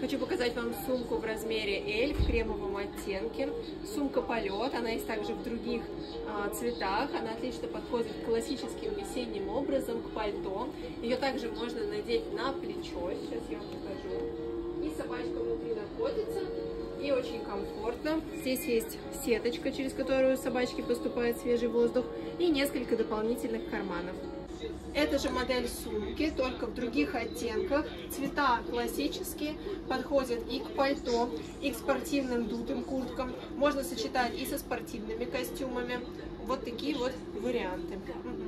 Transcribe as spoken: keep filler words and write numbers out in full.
Хочу показать вам сумку в размере эль в кремовом оттенке. Сумка полет, она есть также в других а, цветах. Она отлично подходит к классическим весенним образом, к пальто. Ее также можно надеть на плечо. Сейчас я вам покажу. И собачка внутри находится. И очень комфортно. Здесь есть сеточка, через которую собачке поступает свежий воздух. И несколько дополнительных карманов. Эта же модель сумки, только в других оттенках. Цвета классические, подходят и к пальто, и к спортивным дутым курткам. Можно сочетать и со спортивными костюмами. Вот такие вот варианты.